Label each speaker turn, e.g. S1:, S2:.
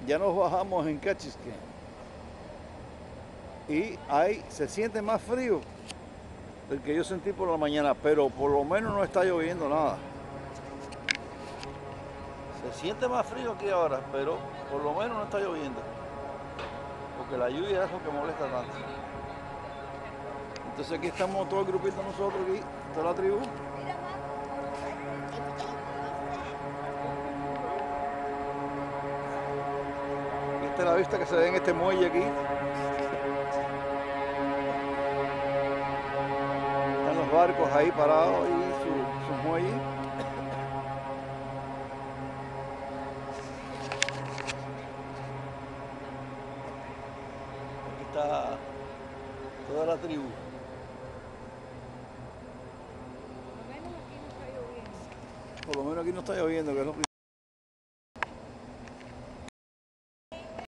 S1: ya nos bajamos en Cachisque y se siente más frío del que yo sentí por la mañana, pero por lo menos no está lloviendo nada. Se siente más frío aquí ahora, pero por lo menos no está lloviendo, porque la lluvia es lo que molesta tanto. Entonces aquí estamos todo el grupito nosotros aquí, toda la tribu. Esta es la vista que se ve en este muelle aquí. Están los barcos ahí parados y sus muelles. Aquí está toda la tribu. Por lo menos aquí no está lloviendo, que es lo principal.